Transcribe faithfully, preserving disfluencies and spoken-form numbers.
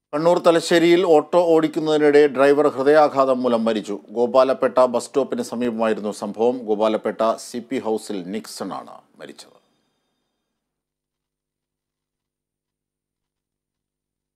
കണ്ണൂർ തലശ്ശേരിയിൽ auto ഓടിക്കുന്നതിനിടെ driver ഹൃദയാഘാതം മൂലം മരിച്ചു. ഗോപാലപേട്ട ബസ് സ്റ്റോപ്പിന് സമീപമായിരുന്നു സംഭവം. ഗോപാലപേട്ട സി പി ഹൗസിൽ നിക്സൺ ആണ് മരിച്ചത്.